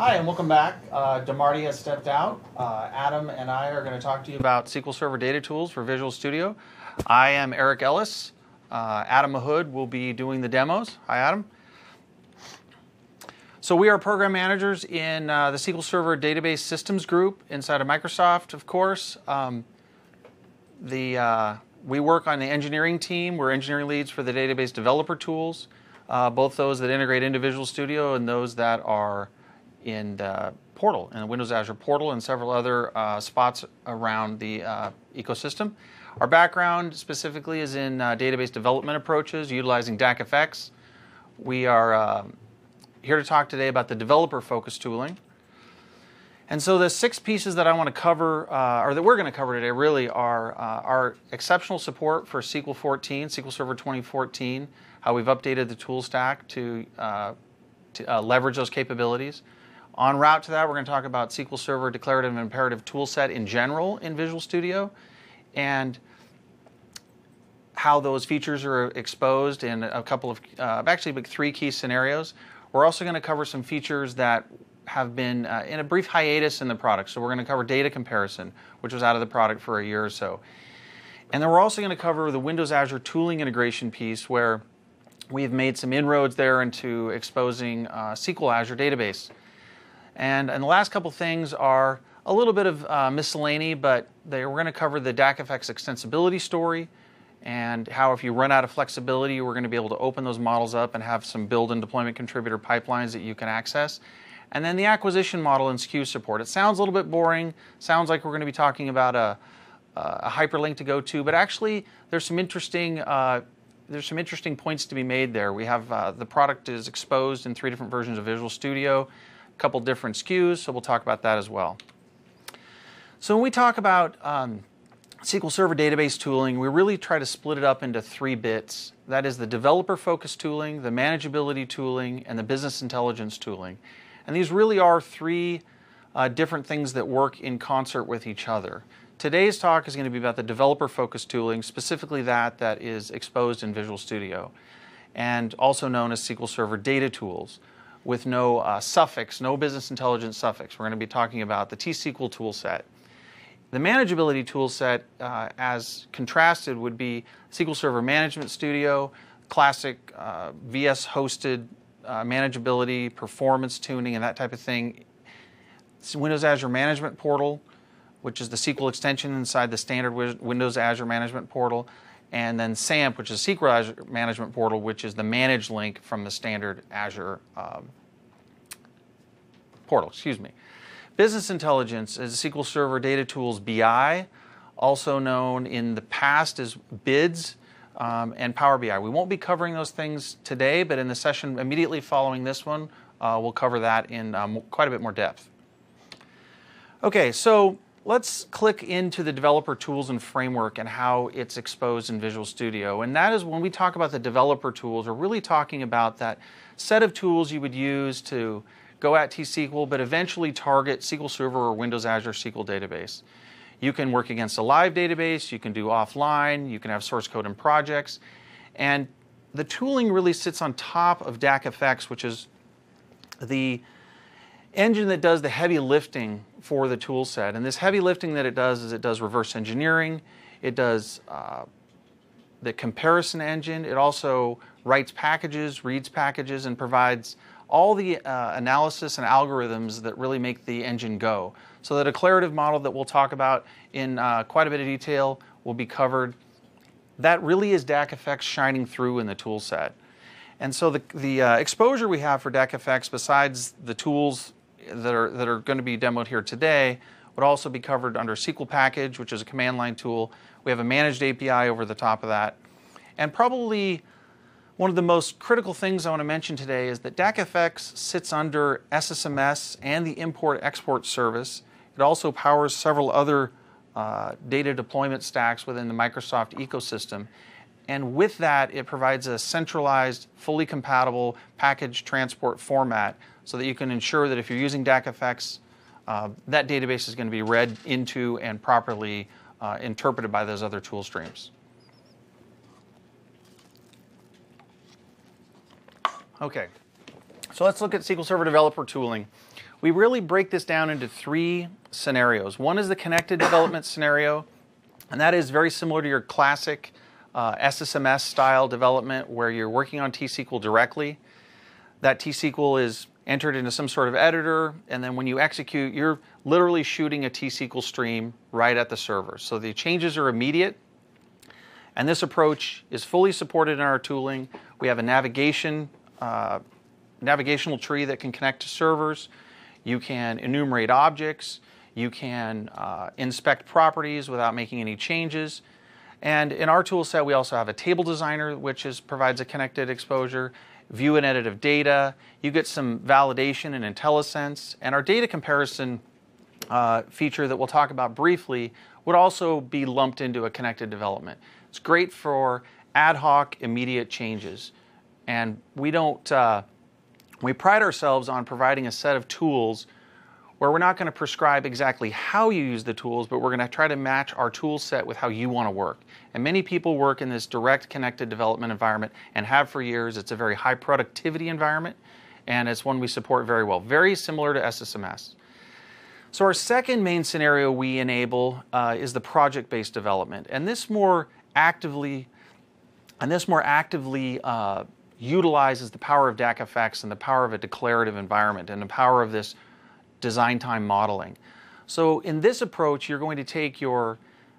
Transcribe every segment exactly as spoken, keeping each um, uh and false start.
Hi, and welcome back. Uh, DeMarty has stepped out. Uh, Adam and I are going to talk to you about S Q L Server data tools for Visual Studio. I am Eric Ellis. Uh, Adam Mahood will be doing the demos. Hi, Adam. So we are program managers in uh, the S Q L Server Database Systems Group inside of Microsoft, of course. Um, the, uh, we work on the engineering team. We're engineering leads for the database developer tools, uh, both those that integrate into Visual Studio and those that are in the portal, in the Windows Azure portal, and several other uh, spots around the uh, ecosystem. Our background specifically is in uh, database development approaches utilizing D A C F X. We are uh, here to talk today about the developer-focused tooling. And so the six pieces that I want to cover, uh, or that we're going to cover today, really are uh, our exceptional support for S Q L fourteen, S Q L Server twenty fourteen, how we've updated the tool stack to, uh, to uh, leverage those capabilities. En route to that, we're going to talk about S Q L Server Declarative and Imperative Toolset in general in Visual Studio, and how those features are exposed in a couple of, uh, actually three key scenarios. We're also going to cover some features that have been uh, in a brief hiatus in the product. So we're going to cover data comparison, which was out of the product for a year or so. And then we're also going to cover the Windows Azure tooling integration piece, where we've made some inroads there into exposing uh, S Q L Azure database. And, and the last couple things are a little bit of uh, miscellany, but they, we're going to cover the D A C F X extensibility story, and how if you run out of flexibility, we're going to be able to open those models up and have some build and deployment contributor pipelines that you can access. And then the acquisition model and S K U support. It sounds a little bit boring, sounds like we're going to be talking about a, a hyperlink to go to, but actually there's some interesting uh, there's some interesting points to be made there. We have uh, the product is exposed in three different versions of Visual Studio, couple different S K Us, so we'll talk about that as well. So when we talk about um, S Q L Server database tooling, we really try to split it up into three bits. That is the developer-focused tooling, the manageability tooling, and the business intelligence tooling. And these really are three uh, different things that work in concert with each other. Today's talk is going to be about the developer-focused tooling, specifically that that is exposed in Visual Studio, and also known as S Q L Server data tools, with no uh, suffix, no business intelligence suffix. We're going to be talking about the T S Q L toolset. The manageability toolset, uh, as contrasted, would be S Q L Server Management Studio, classic uh, V S-hosted uh, manageability, performance tuning, and that type of thing. It's Windows Azure Management Portal, which is the S Q L extension inside the standard Windows Azure Management Portal, and then SAMP, which is S Q L Azure Management Portal, which is the managed link from the standard Azure um, portal. Excuse me. Business Intelligence is S Q L Server Data Tools B I, also known in the past as B I D S um, and Power B I. We won't be covering those things today, but in the session immediately following this one, uh, we'll cover that in um, quite a bit more depth. Okay, so let's click into the developer tools and framework and how it's exposed in Visual Studio. And that is, when we talk about the developer tools, we're really talking about that set of tools you would use to go at T S Q L, but eventually target S Q L Server or Windows Azure S Q L database. You can work against a live database, you can do offline, you can have source code in projects, and the tooling really sits on top of D A C F X, which is the engine that does the heavy lifting for the tool set. And this heavy lifting that it does is it does reverse engineering, it does uh, the comparison engine, it also writes packages, reads packages, and provides all the uh, analysis and algorithms that really make the engine go. So the declarative model that we'll talk about in uh, quite a bit of detail will be covered. That really is D A C F X shining through in the tool set. And so the, the uh, exposure we have for D A C F X, besides the tools that are, that are going to be demoed here today, would also be covered under S Q L Package, which is a command line tool. We have a managed A P I over the top of that. And probably one of the most critical things I want to mention today is that D A C F X sits under S S M S and the import-export service. It also powers several other uh, data deployment stacks within the Microsoft ecosystem. And with that, it provides a centralized, fully compatible package transport format so that you can ensure that if you're using D A C F X, uh, that database is going to be read into and properly uh, interpreted by those other tool streams. Okay, So let's look at S Q L Server Developer tooling. We really break this down into three scenarios. One is the connected development scenario, and that is very similar to your classic uh, S S M S style development where you're working on T S Q L directly. That T S Q L is entered into some sort of editor, and then when you execute, you're literally shooting a T S Q L stream right at the server. So the changes are immediate, and this approach is fully supported in our tooling. We have a navigation, uh, navigational tree that can connect to servers. You can enumerate objects. You can uh, inspect properties without making any changes. And in our tool set, we also have a table designer, which is, provides a connected exposure, view and edit of data. You get some validation and IntelliSense. And our data comparison uh, feature that we'll talk about briefly would also be lumped into a connected development. It's great for ad hoc, immediate changes. And we don't, uh, we pride ourselves on providing a set of tools where we're not going to prescribe exactly how you use the tools, but we're going to try to match our tool set with how you want to work. And many people work in this direct connected development environment and have for years. It's a very high productivity environment, and it's one we support very well. Very similar to S S M S. So our second main scenario we enable uh, is the project-based development. And this more actively, and this more actively uh, utilizes the power of D A C effects and the power of a declarative environment and the power of this design time modeling. So in this approach, you're going to take your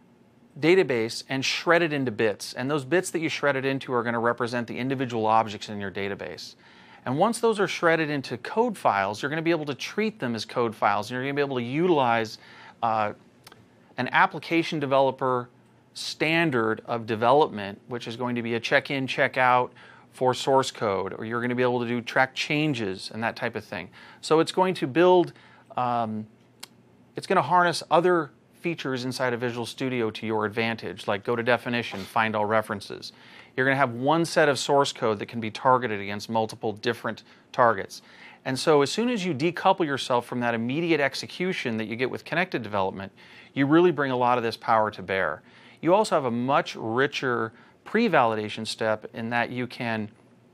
database and shred it into bits. And those bits that you shred it into are going to represent the individual objects in your database. And once those are shredded into code files, you're going to be able to treat them as code files. And you're going to be able to utilize uh, an application developer standard of development, which is going to be a check-in, check-out for source code, or you're going to be able to do track changes and that type of thing. So it's going to build, um, it's going to harness other features inside of Visual Studio to your advantage, like go to definition, find all references. You're going to have one set of source code that can be targeted against multiple different targets. And so as soon as you decouple yourself from that immediate execution that you get with connected development, you really bring a lot of this power to bear. You also have a much richer pre-validation step in that you can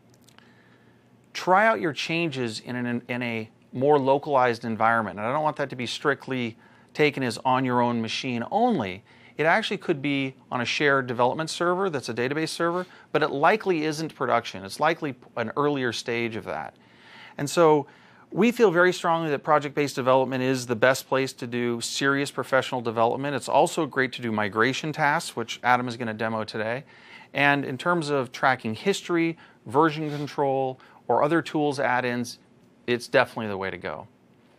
try out your changes in, an, in a more localized environment. And I don't want that to be strictly taken as on your own machine only. It actually could be on a shared development server that's a database server, but it likely isn't production. It's likely an earlier stage of that. And so we feel very strongly that project-based development is the best place to do serious professional development. It's also great to do migration tasks, which Adam is going to demo today. And in terms of tracking history, version control, or other tools add-ins, it's definitely the way to go.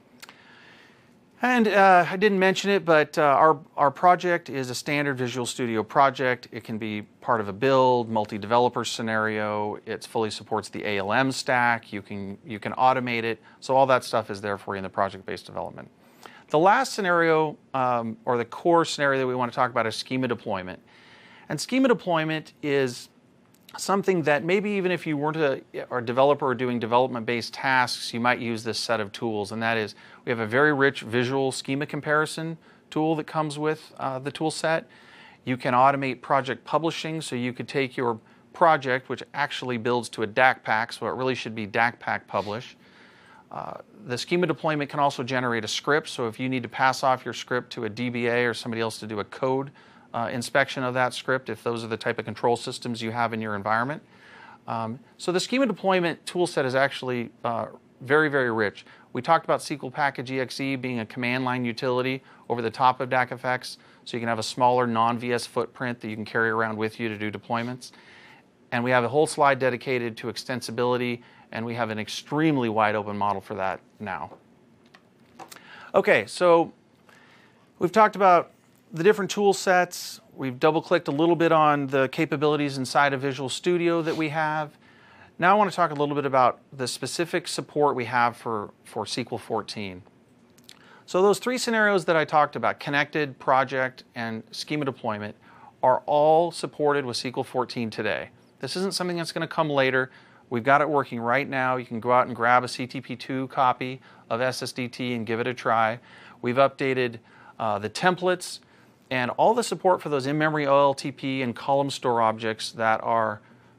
And uh, I didn't mention it, but uh, our, our project is a standard Visual Studio project. It can be part of a build, multi-developer scenario. It fully supports the A L M stack. You can, you can automate it. So all that stuff is there for you in the project-based development. The last scenario, um, or the core scenario that we want to talk about is schema deployment. And schema deployment is something that maybe even if you weren't a, a developer or doing development-based tasks, you might use this set of tools. And that is, we have a very rich visual schema comparison tool that comes with uh, the tool set. You can automate project publishing, so you could take your project, which actually builds to a D A C pack, so it really should be D A C pack publish. Uh, the schema deployment can also generate a script, so if you need to pass off your script to a D B A or somebody else to do a code Uh, inspection of that script, if those are the type of control systems you have in your environment. Um, so the schema deployment tool set is actually uh, very, very rich. We talked about S Q L Package E X E being a command line utility over the top of D A C effects, so you can have a smaller non-V S footprint that you can carry around with you to do deployments. And we have a whole slide dedicated to extensibility, and we have an extremely wide open model for that now. Okay, so we've talked about the different tool sets. We've double-clicked a little bit on the capabilities inside of Visual Studio that we have. Now I want to talk a little bit about the specific support we have for, for S Q L fourteen. So those three scenarios that I talked about, connected, project, and schema deployment, are all supported with S Q L fourteen today. This isn't something that's going to come later. We've got it working right now. You can go out and grab a C T P two copy of S S D T and give it a try. We've updated uh, the templates and all the support for those in-memory O L T P and column store objects that are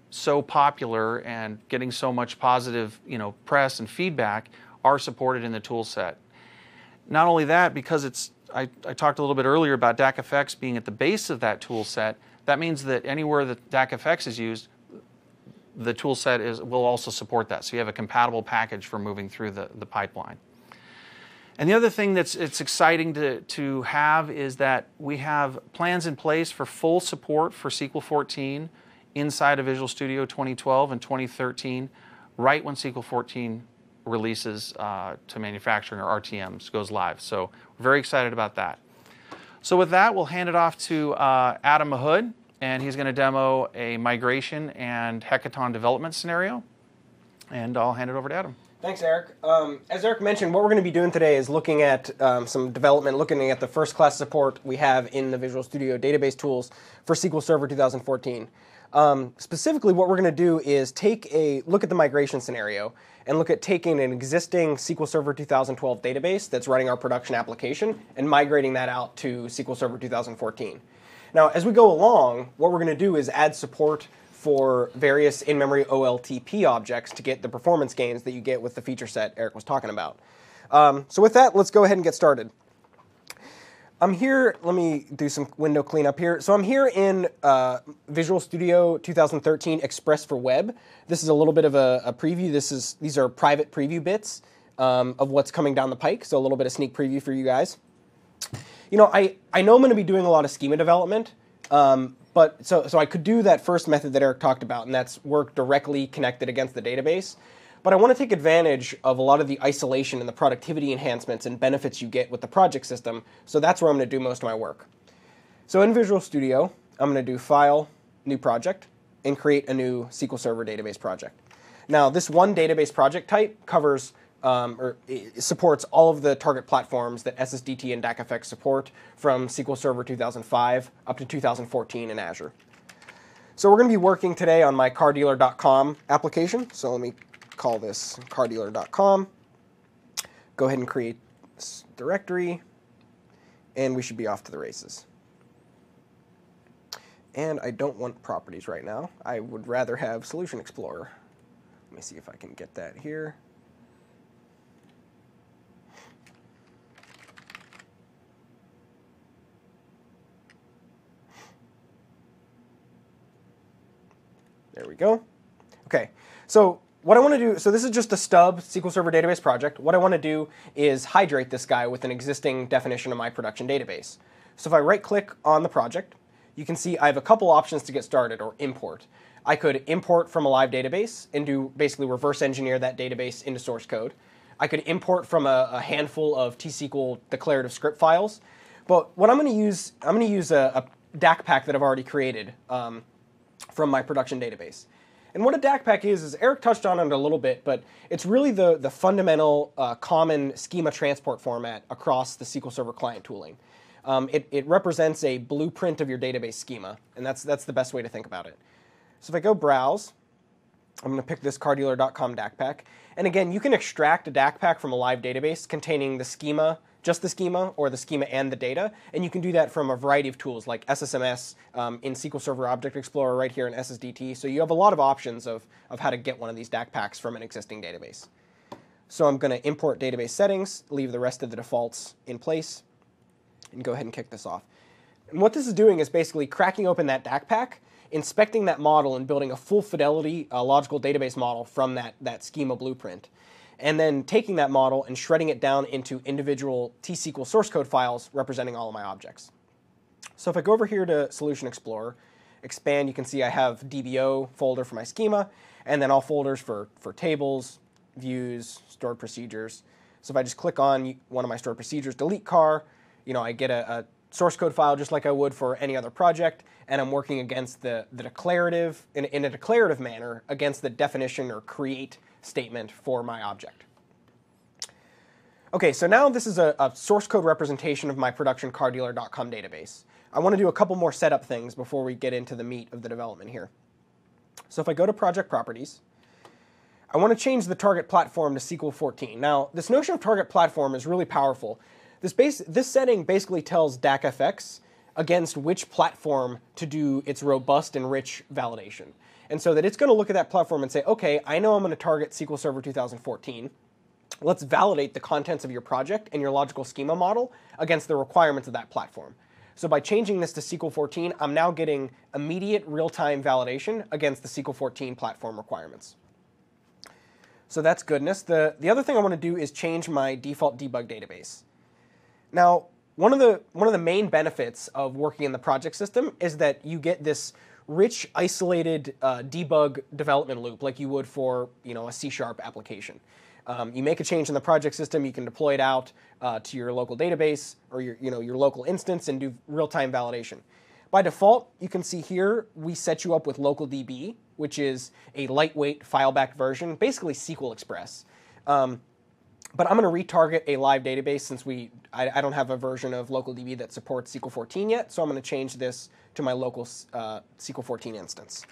so popular and getting so much positive, you know, press and feedback are supported in the tool set. Not only that, because it's, I, I talked a little bit earlier about D A C F X being at the base of that tool set, that means that anywhere that D A C F X is used, the tool set is, will also support that. So you have a compatible package for moving through the, the pipeline. And the other thing that's it's exciting to, to have is that we have plans in place for full support for S Q L fourteen inside of Visual Studio twenty twelve and twenty thirteen, right when S Q L fourteen releases uh, to manufacturing, or R T Ms, goes live. So we're very excited about that. So with that, we'll hand it off to uh, Adam Mahood, and he's going to demo a migration and hackathon development scenario. And I'll hand it over to Adam. Thanks, Eric. Um, as Eric mentioned, what we're going to be doing today is looking at um, some development, looking at the first-class support we have in the Visual Studio database tools for S Q L Server two thousand fourteen. Um, specifically, what we're going to do is take a look at the migration scenario and look at taking an existing S Q L Server two thousand twelve database that's running our production application and migrating that out to S Q L Server two thousand fourteen. Now, as we go along, what we're going to do is add support for various in-memory O L T P objects to get the performance gains that you get with the feature set Eric was talking about. Um, so with that, let's go ahead and get started. I'm here, let me do some window cleanup here. So I'm here in uh, Visual Studio two thousand thirteen Express for Web. This is a little bit of a, a preview. This is, these are private preview bits um, of what's coming down the pike, so a little bit of sneak preview for you guys. You know, I, I know I'm going to be doing a lot of schema development, um, but so, so I could do that first method that Eric talked about, and that's work directly connected against the database. But I want to take advantage of a lot of the isolation and the productivity enhancements and benefits you get with the project system, so that's where I'm going to do most of my work. So in Visual Studio, I'm going to do File, New Project, and create a new S Q L Server database project. Now, this one database project type covers um, or it supports all of the target platforms that S S D T and D A C F X support from S Q L Server two thousand five up to two thousand fourteen in Azure. So we're going to be working today on my car dealer dot com application. So let me call this car dealer dot com. Go ahead and create this directory, and we should be off to the races. And I don't want properties right now. I would rather have Solution Explorer. Let me see if I can get that here. There we go. Okay, so what I want to do, so this is just a stub S Q L Server database project. What I want to do is hydrate this guy with an existing definition of my production database. So if I right-click on the project, you can see I have a couple options to get started, or import. I could import from a live database and do basically reverse engineer that database into source code. I could import from a, a handful of T S Q L declarative script files. But what I'm going to use, I'm going to use a, a D A C pack that I've already created um, from my production database. And what a D A C pack is, is Eric touched on it a little bit, but it's really the, the fundamental uh, common schema transport format across the S Q L Server client tooling. Um, it, it represents a blueprint of your database schema, and that's, that's the best way to think about it. So if I go browse, I'm going to pick this car dealer dot com D A C pack. And again, you can extract a D A C pack from a live database containing the schema, just the schema, or the schema and the data. And you can do that from a variety of tools like S S M S um, in S Q L Server Object Explorer right here in S S D T. So you have a lot of options of, of how to get one of these D A C packs from an existing database. So I'm going to import database settings, leave the rest of the defaults in place, and go ahead and kick this off. And what this is doing is basically cracking open that D A C pack, inspecting that model, and building a full fidelity uh, logical database model from that, that schema blueprint. And then taking that model and shredding it down into individual T S Q L source code files representing all of my objects. So if I go over here to Solution Explorer, expand, you can see I have D B O folder for my schema, and then all folders for, for tables, views, stored procedures. So if I just click on one of my stored procedures, delete car, you know, I get a, a source code file just like I would for any other project, and I'm working against the, the declarative, in, in a declarative manner, against the definition or create statement for my object. Okay, so now this is a, a source code representation of my production car dealer dot com database. I want to do a couple more setup things before we get into the meat of the development here. So if I go to Project Properties, I want to change the target platform to S Q L fourteen. Now, this notion of target platform is really powerful. This, base, this setting basically tells D A C F X against which platform to do its robust and rich validation. And so that it's going to look at that platform and say, okay, I know I'm going to target S Q L Server two thousand fourteen. Let's validate the contents of your project and your logical schema model against the requirements of that platform. So by changing this to S Q L fourteen, I'm now getting immediate real-time validation against the S Q L fourteen platform requirements. So that's goodness. The, the other thing I want to do is change my default debug database. Now, one of the, one of the main benefits of working in the project system is that you get this rich, isolated uh, debug development loop like you would for you know, a C sharp application. Um, you make a change in the project system, you can deploy it out uh, to your local database or your, you know, your local instance and do real-time validation. By default, you can see here, we set you up with LocalDB, which is a lightweight file-backed version, basically S Q L Express. Um, but I'm going to retarget a live database since we, I, I don't have a version of LocalDB that supports S Q L fourteen yet, so I'm going to change this to my local uh, S Q L fourteen instance.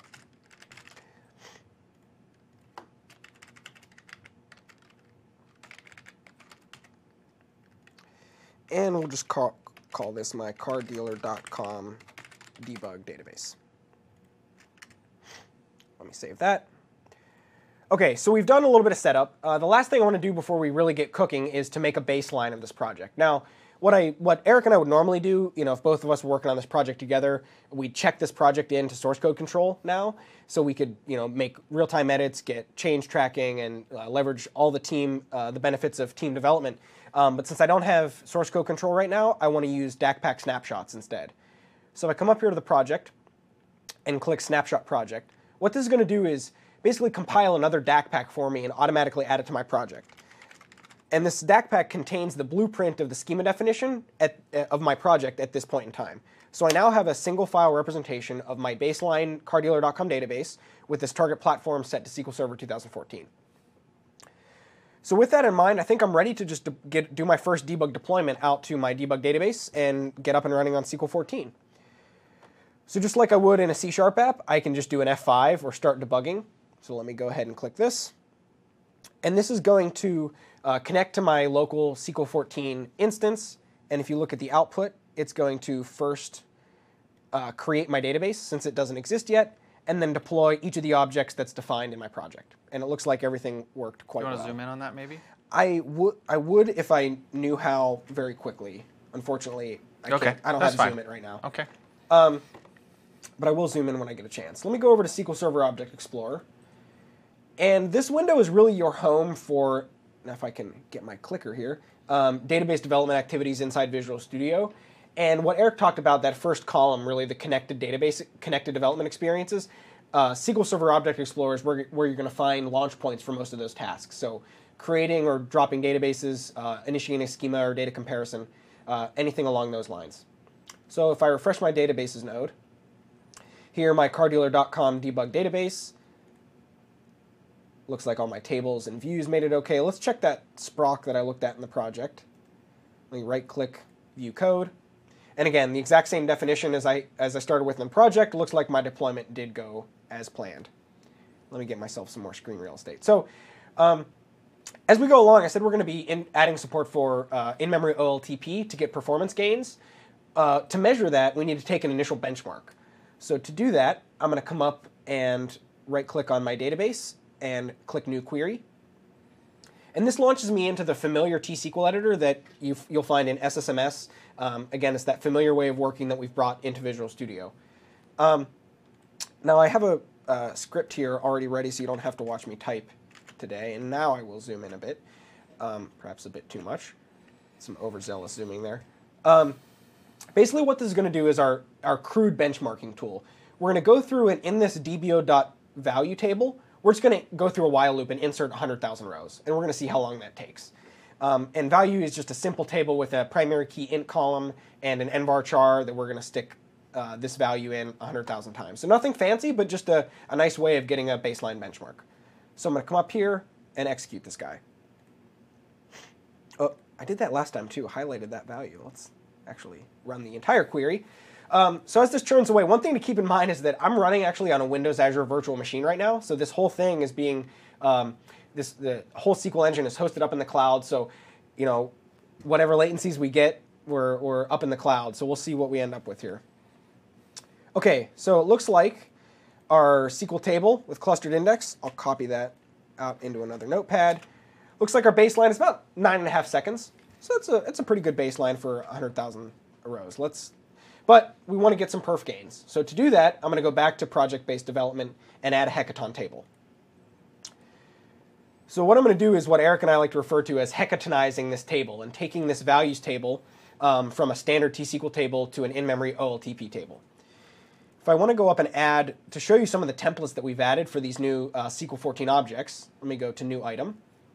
And we'll just call, call this my car dealer dot com debug database. Let me save that. Okay, so we've done a little bit of setup. Uh, the last thing I want to do before we really get cooking is to make a baseline of this project. Now, what I, what Eric and I would normally do, you know, if both of us were working on this project together, we'd check this project into source code control now, so we could, you know, make real-time edits, get change tracking, and uh, leverage all the team, uh, the benefits of team development. Um, but since I don't have source code control right now, I want to use D A C pack snapshots instead. So if I come up here to the project and click Snapshot Project, what this is going to do is basically compile another D A C pack for me and automatically add it to my project. And this D A C pack contains the blueprint of the schema definition at, uh, of my project at this point in time. So I now have a single file representation of my baseline car dealer dot com database with this target platform set to S Q L Server two thousand fourteen. So with that in mind, I think I'm ready to just get, do my first debug deployment out to my debug database and get up and running on S Q L fourteen. So just like I would in a C sharp app, I can just do an F five or start debugging. So let me go ahead and click this. And this is going to uh, connect to my local S Q L fourteen instance. And if you look at the output, it's going to first uh, create my database since it doesn't exist yet, and then deploy each of the objects that's defined in my project. And it looks like everything worked quite well. You want to zoom in on that maybe? I would I would if I knew how very quickly. Unfortunately, I, okay. can't, I don't That's have to fine. zoom it right now. Okay. Um, but I will zoom in when I get a chance. Let me go over to S Q L Server Object Explorer. And this window is really your home for, now if I can get my clicker here, um, database development activities inside Visual Studio. And what Eric talked about, that first column, really the connected database, connected development experiences, uh, S Q L Server Object Explorer is where, where you're going to find launch points for most of those tasks. So creating or dropping databases, uh, initiating a schema or data comparison, uh, anything along those lines. So if I refresh my databases node, here my car dealer dot com debug database, looks like all my tables and views made it okay. Let's check that sprock that I looked at in the project. Let me right-click View Code. And again, the exact same definition as I, as I started with in the project. Looks like my deployment did go as planned. Let me get myself some more screen real estate. So um, as we go along, I said we're going to be in, adding support for uh, in-memory O L T P to get performance gains. Uh, to measure that, we need to take an initial benchmark. So to do that, I'm going to come up and right-click on my database and click New Query. And this launches me into the familiar T S Q L editor that you, you'll find in S S M S. Um, again, it's that familiar way of working that we've brought into Visual Studio. Um, now I have a, a script here already ready, so you don't have to watch me type today. And now I will zoom in a bit, um, perhaps a bit too much. Some overzealous zooming there. Um, basically what this is going to do is our, our crude benchmarking tool. We're going to go through and in this D B O dot value table, we're just going to go through a while loop and insert one hundred thousand rows. And we're going to see how long that takes. Um, and value is just a simple table with a primary key int column and an nvarchar that we're going to stick uh, this value in one hundred thousand times. So nothing fancy, but just a, a nice way of getting a baseline benchmark. So I'm going to come up here and execute this guy. Oh, I did that last time too, highlighted that value. Let's actually run the entire query. Um, so as this churns away, one thing to keep in mind is that I'm running actually on a Windows Azure virtual machine right now. So this whole thing is being, um, this the whole S Q L engine is hosted up in the cloud. So, you know, whatever latencies we get, we're, we're up in the cloud. So we'll see what we end up with here. Okay, so it looks like our S Q L table with clustered index. I'll copy that out into another notepad. Looks like our baseline is about nine and a half seconds. So it's a, it's a pretty good baseline for one hundred thousand rows. Let's, but we want to get some perf gains. So to do that, I'm going to go back to project-based development and add a hekaton table. So what I'm going to do is what Eric and I like to refer to as hekatonizing this table and taking this values table um, from a standard T S Q L table to an in-memory O L T P table. If I want to go up and add, to show you some of the templates that we've added for these new uh, S Q L fourteen objects, let me go to New Item.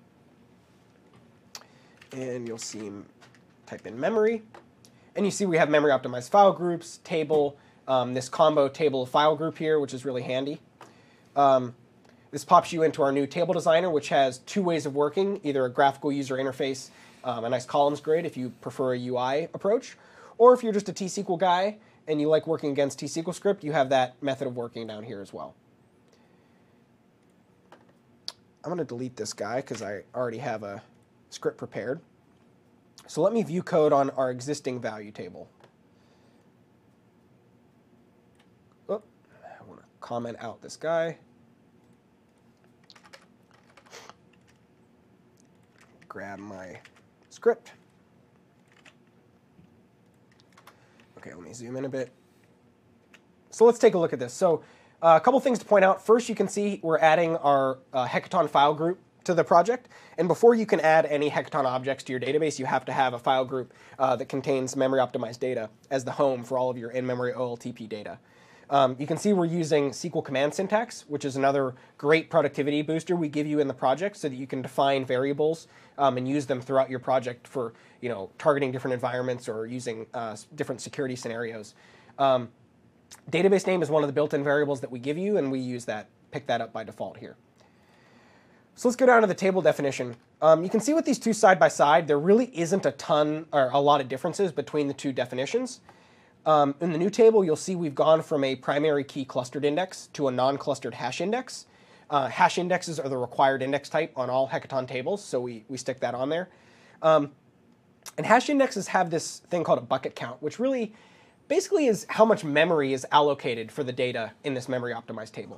And you'll see, type in memory. And you see we have memory optimized file groups, table, um, this combo table file group here, which is really handy. Um, this pops you into our new table designer, which has two ways of working, either a graphical user interface, um, a nice columns grid if you prefer a U I approach, or if you're just a T S Q L guy and you like working against T S Q L script, you have that method of working down here as well. I'm going to delete this guy because I already have a script prepared. So let me view code on our existing value table. Oh, I want to comment out this guy. Grab my script. Okay, let me zoom in a bit. So let's take a look at this. So uh, a couple things to point out. First, you can see we're adding our uh, hekaton file group to the project. And before you can add any hekaton objects to your database, you have to have a file group uh, that contains memory optimized data as the home for all of your in-memory O L T P data. Um, you can see we're using S Q L command syntax, which is another great productivity booster we give you in the project so that you can define variables um, and use them throughout your project for you know, targeting different environments or using uh, different security scenarios. Um, database name is one of the built-in variables that we give you, and we use that, pick that up by default here. So let's go down to the table definition. Um, you can see with these two side by side, there really isn't a ton or a lot of differences between the two definitions. Um, in the new table, you'll see we've gone from a primary key clustered index to a non-clustered hash index. Uh, hash indexes are the required index type on all hekaton tables, so we, we stick that on there. Um, and hash indexes have this thing called a bucket count, which really basically is how much memory is allocated for the data in this memory optimized table.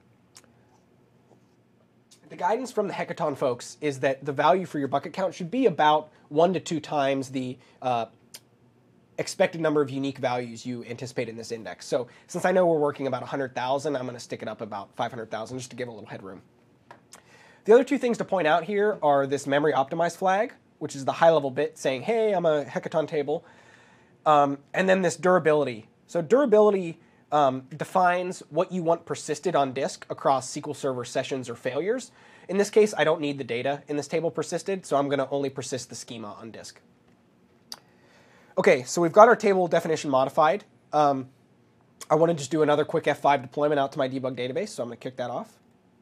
The guidance from the hekaton folks is that the value for your bucket count should be about one to two times the uh, expected number of unique values you anticipate in this index. So since I know we're working about one hundred thousand, I'm going to stick it up about five hundred thousand just to give a little headroom. The other two things to point out here are this memory optimized flag, which is the high-level bit saying, hey, I'm a hekaton table, um, and then this durability. So durability Um, defines what you want persisted on disk across S Q L Server sessions or failures. In this case, I don't need the data in this table persisted, so I'm going to only persist the schema on disk. Okay, so we've got our table definition modified. Um, I want to just do another quick F five deployment out to my debug database, so I'm going to kick that off.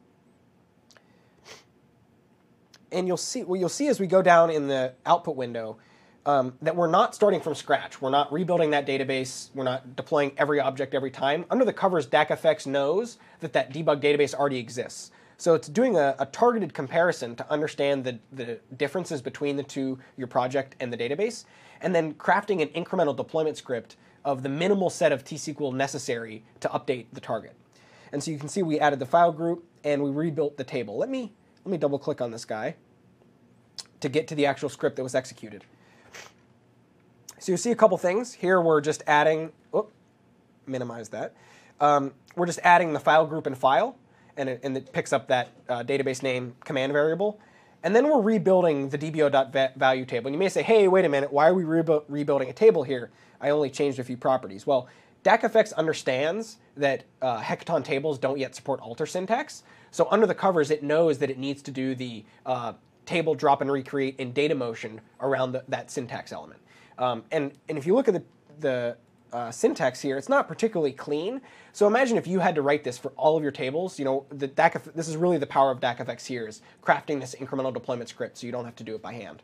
And you'll see, what you'll see as we go down in the output window, Um, that we're not starting from scratch. We're not rebuilding that database. We're not deploying every object every time. Under the covers, D A C F X knows that that debug database already exists. So it's doing a, a targeted comparison to understand the, the differences between the two, your project and the database, and then crafting an incremental deployment script of the minimal set of T S Q L necessary to update the target. And so you can see we added the file group and we rebuilt the table. Let me, let me double click on this guy to get to the actual script that was executed. So you see a couple things. Here we're just adding, oh, minimize that. Um, we're just adding the file group and file, and it, and it picks up that uh, database name command variable. And then we're rebuilding the D B O dot value table. And you may say, hey, wait a minute, why are we rebu rebuilding a table here? I only changed a few properties. Well, D A C F X understands that uh, hekaton tables don't yet support alter syntax. So under the covers, it knows that it needs to do the uh, table drop and recreate in data motion around the, that syntax element. Um, and, and if you look at the, the uh, syntax here, it's not particularly clean. So imagine if you had to write this for all of your tables. You know, the D A C F, this is really the power of D A C F X here, is crafting this incremental deployment script so you don't have to do it by hand.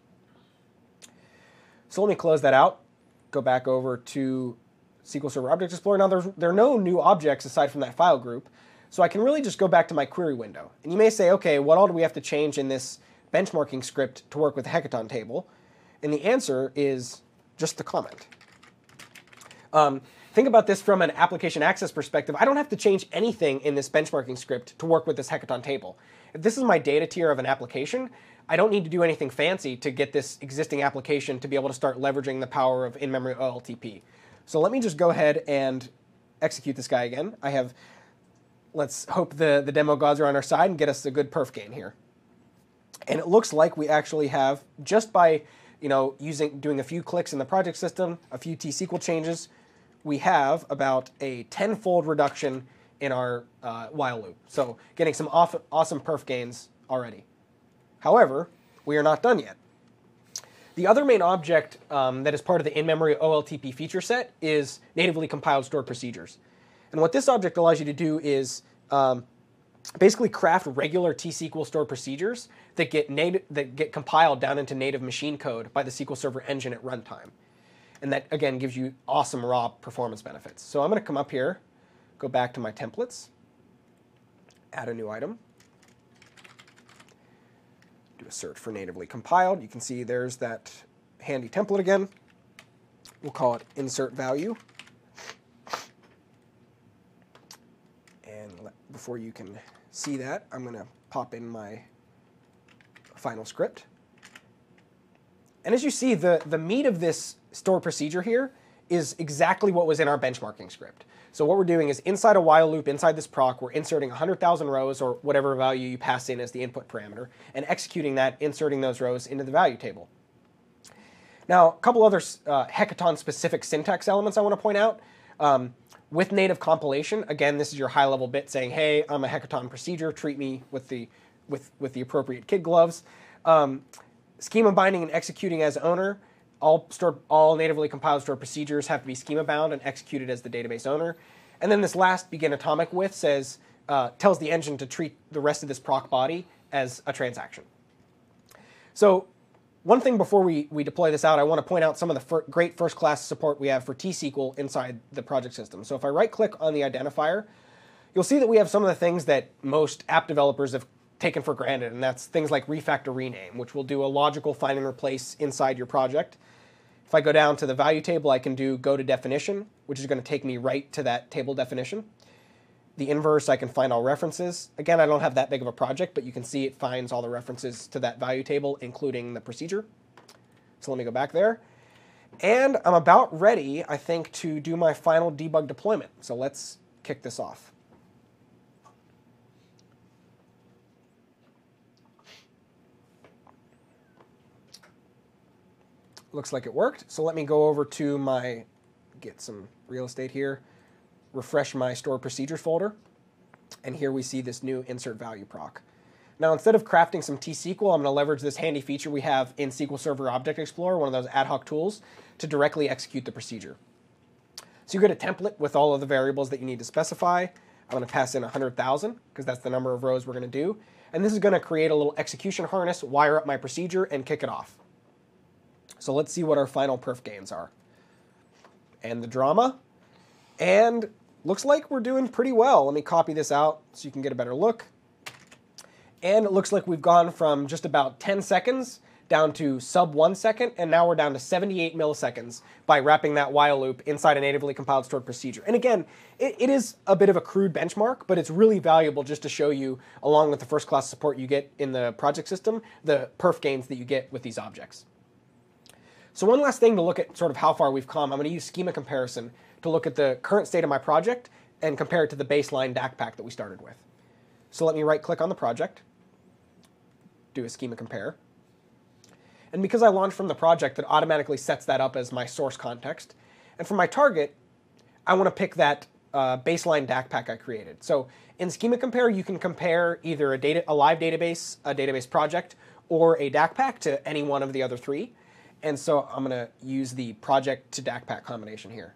So let me close that out, go back over to S Q L Server Object Explorer. Now there's, there are no new objects aside from that file group, so I can really just go back to my query window. And you may say, okay, what all do we have to change in this benchmarking script to work with the hekaton table? And the answer is just the comment. Um, think about this from an application access perspective. I don't have to change anything in this benchmarking script to work with this hackathon table. If this is my data tier of an application, I don't need to do anything fancy to get this existing application to be able to start leveraging the power of in-memory O L T P. So let me just go ahead and execute this guy again. I have, let's hope the, the demo gods are on our side and get us a good perf gain here. And it looks like we actually have, just by you know, using doing a few clicks in the project system, a few T S Q L changes, we have about a tenfold reduction in our uh, while loop. So getting some off, awesome perf gains already. However, we are not done yet. The other main object um, that is part of the in-memory O L T P feature set is natively compiled stored procedures. And what this object allows you to do is um, basically craft regular T S Q L stored procedures that get native, that get compiled down into native machine code by the S Q L Server engine at runtime. And that, again, gives you awesome raw performance benefits. So I'm going to come up here, go back to my templates, add a new item, do a search for natively compiled. You can see there's that handy template again. We'll call it insert value. And before you can see that, I'm going to pop in my final script. And as you see, the, the meat of this store procedure here is exactly what was in our benchmarking script. So what we're doing is inside a while loop, inside this proc, we're inserting one hundred thousand rows or whatever value you pass in as the input parameter, and executing that, inserting those rows into the value table. Now, a couple other uh, hackathon-specific syntax elements I want to point out. Um, with native compilation, again, this is your high-level bit saying, hey, I'm a hackathon procedure, treat me with the, with, with the appropriate kid gloves. Um, schema binding and executing as owner. All, stored, all natively compiled stored procedures have to be schema bound and executed as the database owner. And then this last begin atomic with says, uh, tells the engine to treat the rest of this proc body as a transaction. So one thing before we, we deploy this out, I want to point out some of the fir great first class support we have for T S Q L inside the project system. So if I right click on the identifier, you'll see that we have some of the things that most app developers have taken for granted, and that's things like refactor rename, which will do a logical find and replace inside your project. If I go down to the value table, I can do go to definition, which is going to take me right to that table definition. The inverse, I can find all references. Again, I don't have that big of a project, but you can see it finds all the references to that value table, including the procedure. So let me go back there. And I'm about ready, I think, to do my final debug deployment. So let's kick this off. Looks like it worked. So let me go over to my, get some real estate here, refresh my stored procedures folder, and here we see this new insert value proc. Now instead of crafting some T S Q L, I'm going to leverage this handy feature we have in S Q L Server Object Explorer, one of those ad hoc tools, to directly execute the procedure. So you get a template with all of the variables that you need to specify. I'm going to pass in one hundred thousand because that's the number of rows we're going to do. And this is going to create a little execution harness, wire up my procedure, and kick it off. So let's see what our final perf gains are. And the drama. And looks like we're doing pretty well. Let me copy this out so you can get a better look. And it looks like we've gone from just about ten seconds down to sub one second, and now we're down to seventy-eight milliseconds by wrapping that while loop inside a natively compiled stored procedure. And again, it, it is a bit of a crude benchmark, but it's really valuable just to show you, along with the first class support you get in the project system, the perf gains that you get with these objects. So one last thing to look at sort of how far we've come, I'm going to use schema comparison to look at the current state of my project and compare it to the baseline D A C pack that we started with. So let me right click on the project, do a schema compare. And because I launched from the project, that automatically sets that up as my source context. And for my target, I want to pick that uh, baseline D A C pack I created. So in schema compare, you can compare either a, data, a live database, a database project, or a D A C pack to any one of the other three. And so I'm going to use the project to D A C pack combination here.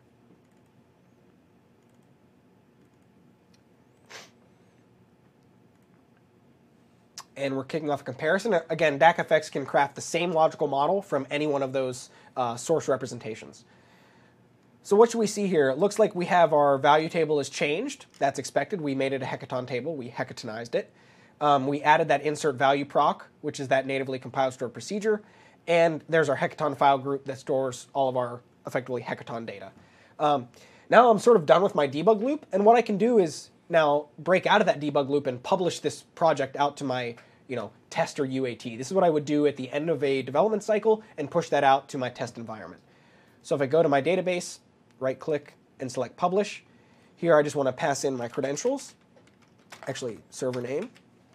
And we're kicking off a comparison. Again, D A C F X can craft the same logical model from any one of those uh, source representations. So what should we see here? It looks like we have our value table is changed. That's expected. We made it a hackathon table. We hackathonized it. Um, we added that insert value proc, which is that natively compiled stored procedure. And there's our hackathon file group that stores all of our effectively hackathon data. Um, now I'm sort of done with my debug loop, and what I can do is now break out of that debug loop and publish this project out to my you know, test or U A T. This is what I would do at the end of a development cycle and push that out to my test environment. So if I go to my database, right-click, and select Publish, here I just want to pass in my credentials, actually server name.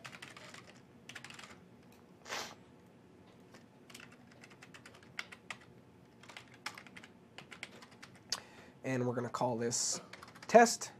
And we're going to call this test.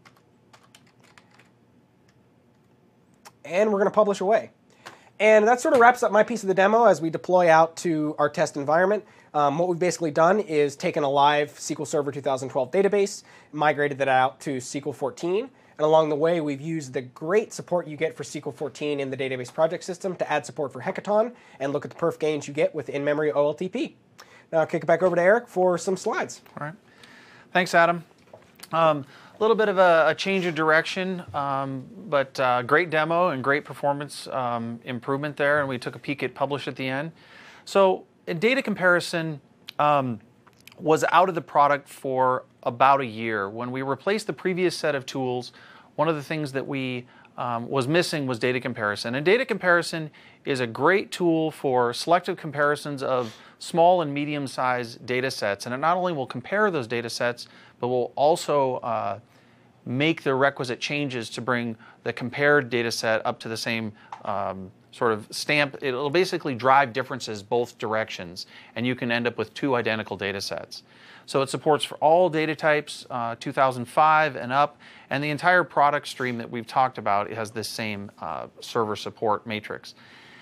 And we're going to publish away. And that sort of wraps up my piece of the demo as we deploy out to our test environment. Um, what we've basically done is taken a live S Q L Server two thousand twelve database, migrated that out to S Q L fourteen, and along the way we've used the great support you get for S Q L fourteen in the database project system to add support for Hekaton and look at the perf gains you get with in-memory O L T P. Now I'll kick it back over to Eric for some slides. All right. Thanks, Adam. Um, a little bit of a, a change of direction, um, but uh, great demo and great performance um, improvement there, and we took a peek at Publish at the end. So data comparison um, was out of the product for about a year. When we replaced the previous set of tools, one of the things that we um, was missing was data comparison. And data comparison is a great tool for selective comparisons of small and medium-sized data sets. And it not only will compare those data sets, but will also uh, make the requisite changes to bring the compared data set up to the same um, sort of stamp. It'll basically drive differences both directions, and you can end up with two identical data sets. So it supports for all data types, uh, two thousand five and up, and the entire product stream that we've talked about, it has this same uh, server support matrix.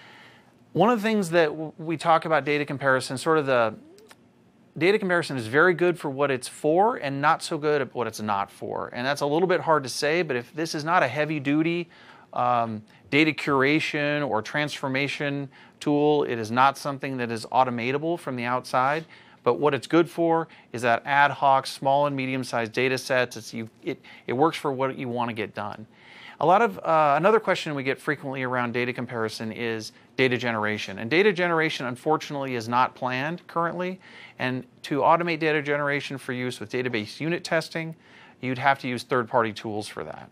One of the things that w we talk about data comparison, sort of the data comparison is very good for what it's for and not so good at what it's not for. And that's a little bit hard to say, but if this is not a heavy duty um, data curation or transformation tool, it is not something that is automatable from the outside. But what it's good for is that ad hoc, small and medium-sized data sets. It's, you, it, it works for what you want to get done. A lot of uh, another question we get frequently around data comparison is data generation. And data generation, unfortunately, is not planned currently. And to automate data generation for use with database unit testing, you'd have to use third-party tools for that.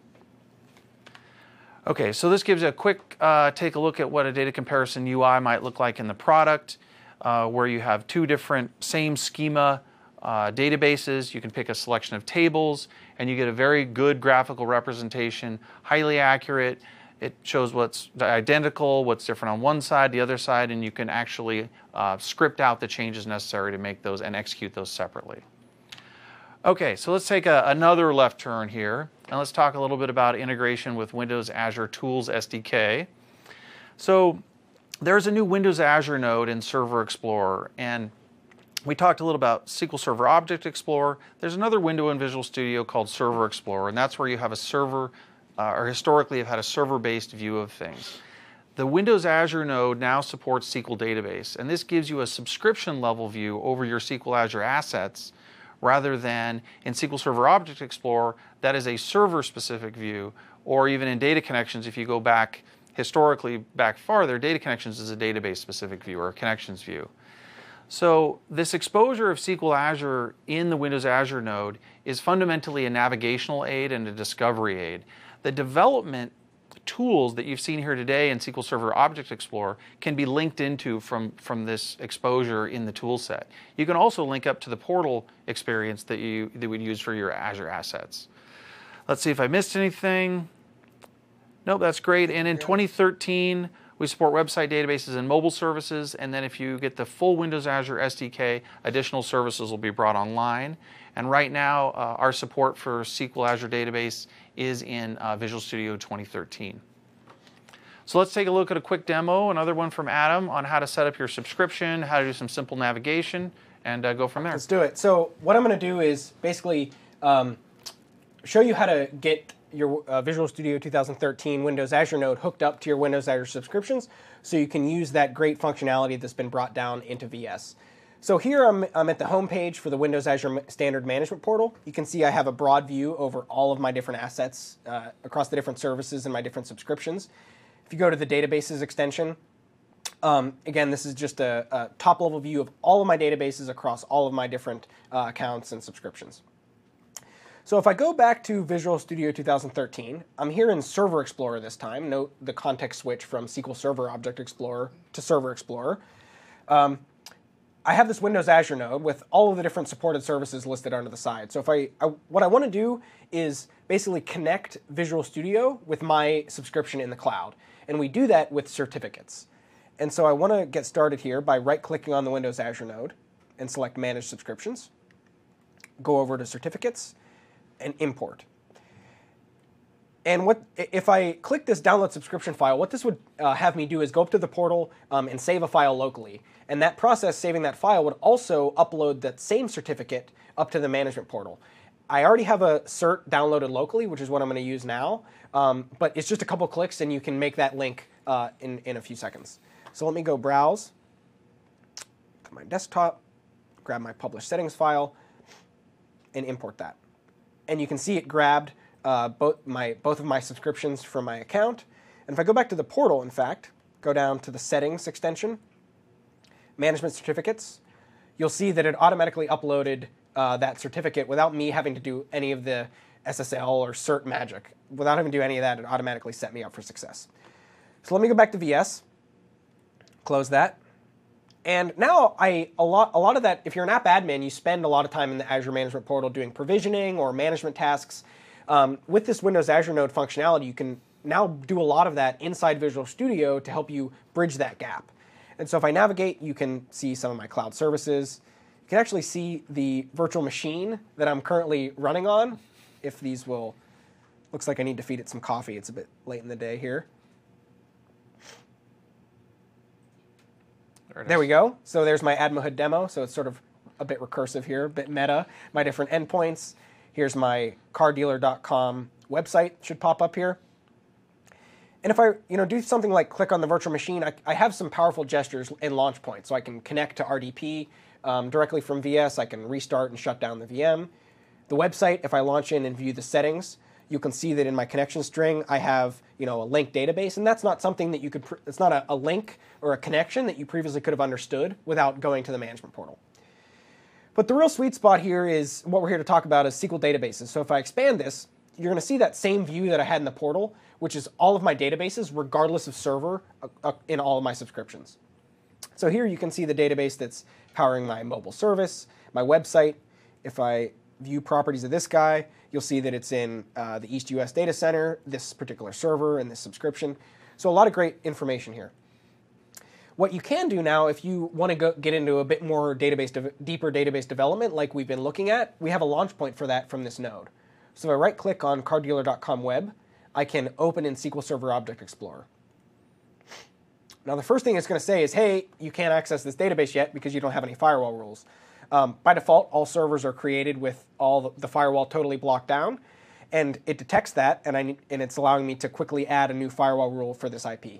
Okay, so this gives a quick uh, take a look at what a data comparison U I might look like in the product, uh, where you have two different same schema uh, databases. You can pick a selection of tables, and you get a very good graphical representation, highly accurate. It shows what's identical, what's different on one side, the other side, and you can actually uh, script out the changes necessary to make those and execute those separately. Okay, so let's take a, another left turn here, and let's talk a little bit about integration with Windows Azure Tools S D K. So there's a new Windows Azure node in Server Explorer, and we talked a little about S Q L Server Object Explorer. There's another window in Visual Studio called Server Explorer, and that's where you have a server, uh, or historically have had a server-based view of things. The Windows Azure node now supports S Q L Database, and this gives you a subscription level view over your S Q L Azure assets, rather than in S Q L Server Object Explorer, that is a server-specific view, or even in Data Connections, if you go back historically back farther, Data Connections is a database-specific view or a connections view. So this exposure of S Q L Azure in the Windows Azure node is fundamentally a navigational aid and a discovery aid. The development tools that you've seen here today in S Q L Server Object Explorer can be linked into from, from this exposure in the tool set. You can also link up to the portal experience that you that would use for your Azure assets. Let's see if I missed anything. Nope, that's great. And in twenty thirteen, we support website databases and mobile services, and then if you get the full Windows Azure S D K, additional services will be brought online. And right now, uh, our support for S Q L Azure Database is in uh, Visual Studio twenty thirteen. So let's take a look at a quick demo, another one from Adam, on how to set up your subscription, how to do some simple navigation, and uh, go from there. Let's do it. So what I'm going to do is basically um, show you how to get your uh, Visual Studio two thousand thirteen Windows Azure node hooked up to your Windows Azure subscriptions so you can use that great functionality that's been brought down into V S. So here I'm, I'm at the home page for the Windows Azure Standard Management Portal. You can see I have a broad view over all of my different assets uh, across the different services and my different subscriptions. If you go to the Databases extension, um, again, this is just a, a top-level view of all of my databases across all of my different uh, accounts and subscriptions. So if I go back to Visual Studio two thousand thirteen, I'm here in Server Explorer this time. Note the context switch from S Q L Server Object Explorer to Server Explorer. Um, I have this Windows Azure node with all of the different supported services listed onto the side. So if I, I what I want to do is basically connect Visual Studio with my subscription in the cloud. And we do that with certificates. And so I want to get started here by right-clicking on the Windows Azure node and select Manage Subscriptions. Go over to Certificates and Import. And what if I click this download subscription file, what this would uh, have me do is go up to the portal um, and save a file locally. And that process, saving that file, would also upload that same certificate up to the management portal. I already have a cert downloaded locally, which is what I'm going to use now. Um, but it's just a couple clicks, and you can make that link uh, in, in a few seconds. So let me go browse to my desktop, grab my published settings file, and import that. And you can see it grabbed Uh, both, my, both of my subscriptions from my account. And if I go back to the portal, in fact, go down to the Settings extension, Management Certificates, you'll see that it automatically uploaded uh, that certificate without me having to do any of the S S L or cert magic. Without having to do any of that, it automatically set me up for success. So let me go back to V S, close that. And now I a lot, a lot of that, if you're an app admin, you spend a lot of time in the Azure Management Portal doing provisioning or management tasks. Um, with this Windows Azure node functionality, you can now do a lot of that inside Visual Studio to help you bridge that gap. And so if I navigate, you can see some of my cloud services. You can actually see the virtual machine that I'm currently running on. If these will, looks like I need to feed it some coffee. It's a bit late in the day here. There, there we go. So there's my AdmoHood demo. So it's sort of a bit recursive here, a bit meta. My different endpoints. Here's my car dealer dot com website, should pop up here. And if I you know, do something like click on the virtual machine, I, I have some powerful gestures in launch point. So I can connect to R D P um, directly from V S. I can restart and shut down the V M. The website, if I launch in and view the settings, you can see that in my connection string, I have you know, a linked database. And that's not something that you could, it's not a, a link or a connection that you previously could have understood without going to the management portal. But the real sweet spot here is what we're here to talk about is S Q L databases. So if I expand this, you're going to see that same view that I had in the portal, which is all of my databases, regardless of server, uh, in all of my subscriptions. So here you can see the database that's powering my mobile service, my website. If I view properties of this guy, you'll see that it's in uh, the East U S data center, this particular server, and this subscription. So a lot of great information here. What you can do now, if you want to go get into a bit more database, deeper database development like we've been looking at, we have a launch point for that from this node. So if I right-click on car dealer dot com web, I can open in S Q L Server Object Explorer. Now the first thing it's going to say is, hey, you can't access this database yet because you don't have any firewall rules. Um, by default, all servers are created with all the, the firewall totally blocked down, and it detects that, and, I, and it's allowing me to quickly add a new firewall rule for this I P.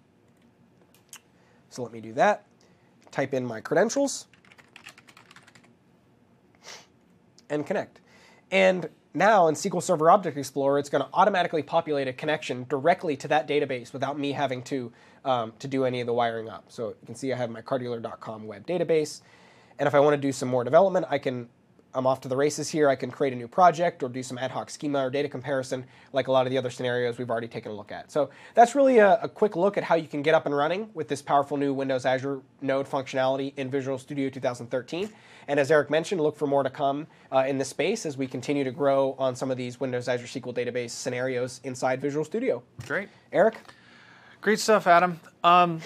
So let me do that. Type in my credentials and connect. And now in S Q L Server Object Explorer, it's going to automatically populate a connection directly to that database without me having to, um, to do any of the wiring up. So you can see I have my car dealer dot com web database. And if I want to do some more development, I can, I'm off to the races here. I can create a new project or do some ad hoc schema or data comparison like a lot of the other scenarios we've already taken a look at. So that's really a, a quick look at how you can get up and running with this powerful new Windows Azure node functionality in Visual Studio two thousand thirteen. And as Eric mentioned, look for more to come uh, in this space as we continue to grow on some of these Windows Azure S Q L database scenarios inside Visual Studio. Great. Eric? Great stuff, Adam. Um,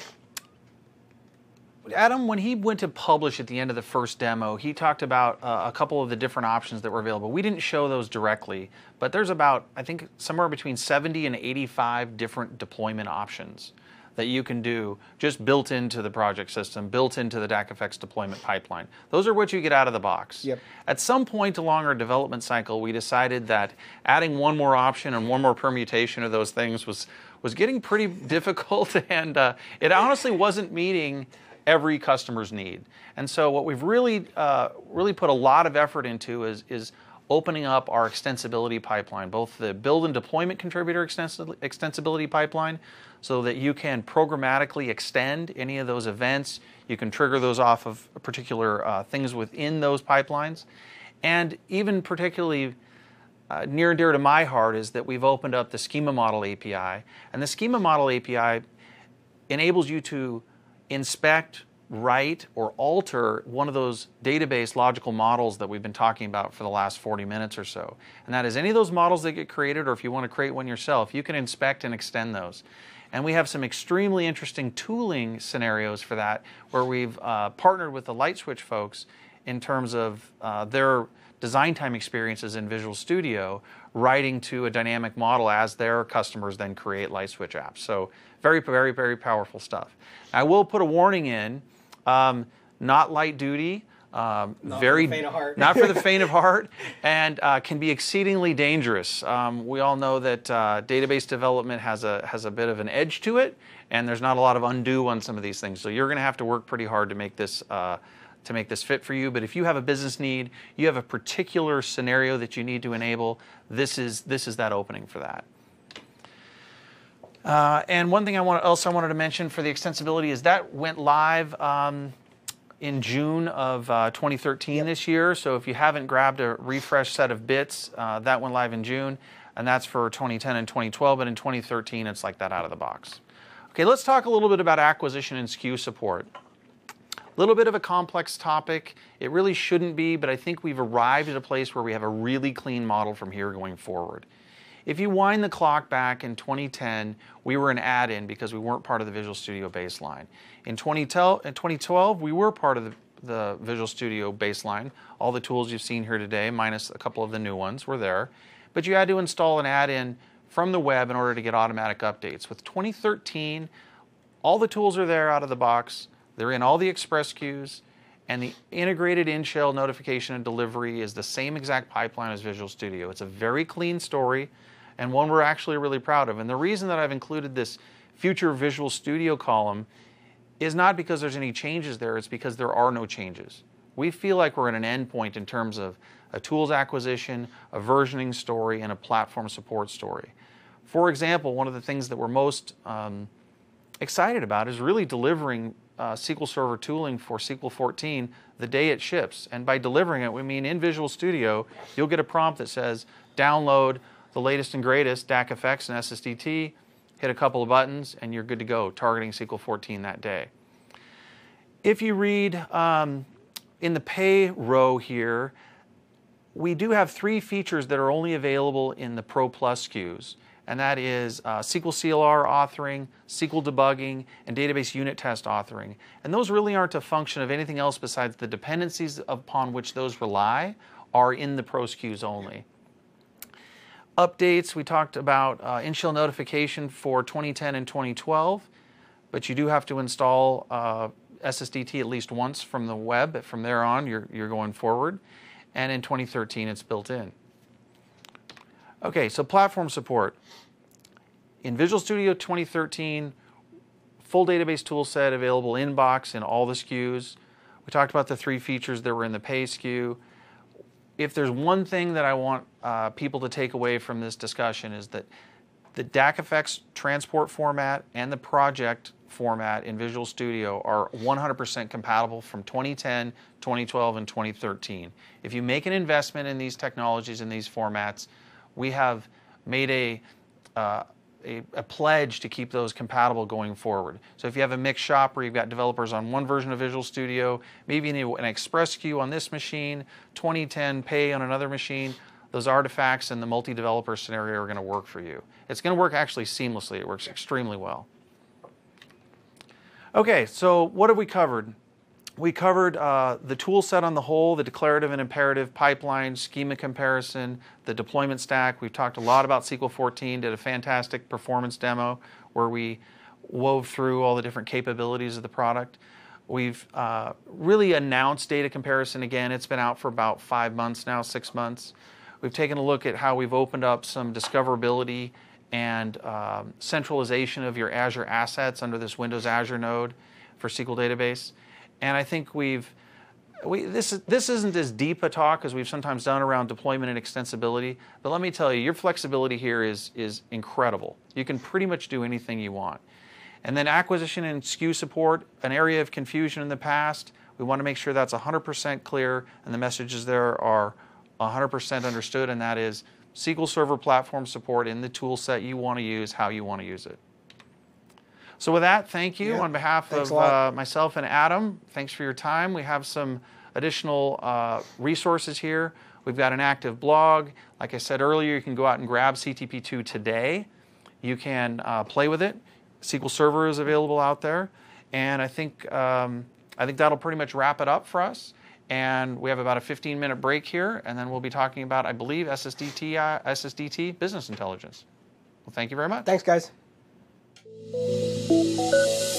Adam, when he went to publish at the end of the first demo, he talked about uh, a couple of the different options that were available. We didn't show those directly, but there's about, I think, somewhere between seventy and eighty-five different deployment options that you can do just built into the project system, built into the D A C F X deployment pipeline. Those are what you get out of the box. Yep. At some point along our development cycle, we decided that adding one more option and one more permutation of those things was, was getting pretty difficult, and uh, it honestly wasn't meeting every customer's need. And so what we've really uh, really put a lot of effort into is, is opening up our extensibility pipeline, both the build and deployment contributor extensi extensibility pipeline, so that you can programmatically extend any of those events. You can trigger those off of particular uh, things within those pipelines. And even particularly uh, near and dear to my heart is that we've opened up the Schema Model A P I. And the Schema Model A P I enables you to inspect, write, or alter one of those database logical models that we've been talking about for the last forty minutes or so. And that is any of those models that get created, or if you want to create one yourself, you can inspect and extend those. And we have some extremely interesting tooling scenarios for that, where we've uh, partnered with the LightSwitch folks in terms of uh, their design time experiences in Visual Studio, writing to a dynamic model as their customers then create LightSwitch apps. So very, very, very powerful stuff. I will put a warning in, um, not light duty, um, not very, for the faint of heart. not for the faint of heart, and uh, can be exceedingly dangerous. Um, we all know that uh, database development has a has a bit of an edge to it, and there's not a lot of undo on some of these things. So you're going to have to work pretty hard to make this uh, to make this fit for you. But if you have a business need, you have a particular scenario that you need to enable, this is this is that opening for that. Uh, and one thing I want else I wanted to mention for the extensibility is that went live um, in June of uh, twenty thirteen yep. this year. So if you haven't grabbed a refresh set of bits, uh, that went live in June, and that's for twenty ten and twenty twelve. But in twenty thirteen, it's like that out of the box. Okay, let's talk a little bit about acquisition and S K U support. A little bit of a complex topic. It really shouldn't be, but I think we've arrived at a place where we have a really clean model from here going forward. If you wind the clock back in twenty ten, we were an add-in because we weren't part of the Visual Studio baseline. In twenty twelve, we were part of the, the Visual Studio baseline. All the tools you've seen here today, minus a couple of the new ones, were there. But you had to install an add-in from the web in order to get automatic updates. With twenty thirteen, all the tools are there out of the box. They're in all the Express queues, and the integrated in-shell notification and delivery is the same exact pipeline as Visual Studio. It's a very clean story, and one we're actually really proud of. And the reason that I've included this future Visual Studio column is not because there's any changes there, it's because there are no changes. We feel like we're at an endpoint in terms of a tools acquisition, a versioning story, and a platform support story. For example, one of the things that we're most um, excited about is really delivering uh, S Q L Server tooling for S Q L fourteen the day it ships. And by delivering it, we mean in Visual Studio, you'll get a prompt that says, download the latest and greatest D A C F X and S S D T, hit a couple of buttons, and you're good to go, targeting S Q L fourteen that day. If you read um, in the pay row here, we do have three features that are only available in the Pro Plus S K Us, and that is uh, S Q L C L R authoring, S Q L debugging, and database unit test authoring. And those really aren't a function of anything else besides the dependencies upon which those rely are in the Pro S K Us only. Updates, we talked about uh, in-shell notification for twenty ten and twenty twelve, but you do have to install uh, S S D T at least once from the web. From there on, you're, you're going forward. And in twenty thirteen, it's built in. Okay, so platform support. In Visual Studio twenty thirteen, full database tool set available in-box in all the S K Us. We talked about the three features that were in the pay S K U. If there's one thing that I want uh, people to take away from this discussion is that the D A C F X transport format and the project format in Visual Studio are one hundred percent compatible from twenty ten, twenty twelve, and twenty thirteen. If you make an investment in these technologies, in these formats, we have made a, uh, a, a pledge to keep those compatible going forward. So if you have a mixed shop where you've got developers on one version of Visual Studio, maybe an Express queue on this machine, twenty ten pay on another machine, those artifacts and the multi-developer scenario are going to work for you. It's going to work actually seamlessly. It works extremely well. Okay, so what have we covered? We covered uh, the tool set on the whole, the declarative and imperative pipeline, schema comparison, the deployment stack. We've talked a lot about S Q L fourteen, did a fantastic performance demo where we wove through all the different capabilities of the product. We've uh, really announced data comparison again. It's been out for about five months now, six months. We've taken a look at how we've opened up some discoverability and um, centralization of your Azure assets under this Windows Azure node for S Q L database. And I think we've, we, this, this isn't as deep a talk as we've sometimes done around deployment and extensibility, but let me tell you, your flexibility here is, is incredible. You can pretty much do anything you want. And then acquisition and S K U support, an area of confusion in the past. We want to make sure that's one hundred percent clear and the messages there are one hundred percent understood, and that is S Q L Server platform support in the tool set you want to use, how you want to use it. So with that, thank you Yeah. on behalf Thanks of a lot. uh, myself and Adam. Thanks for your time. We have some additional uh, resources here. We've got an active blog. Like I said earlier, you can go out and grab C T P two today. You can uh, play with it. S Q L Server is available out there. And I think, um, I think that'll pretty much wrap it up for us. And we have about a fifteen minute break here, and then we'll be talking about, I believe, S S D T, uh, S S D T business intelligence. Well, thank you very much. Thanks, guys.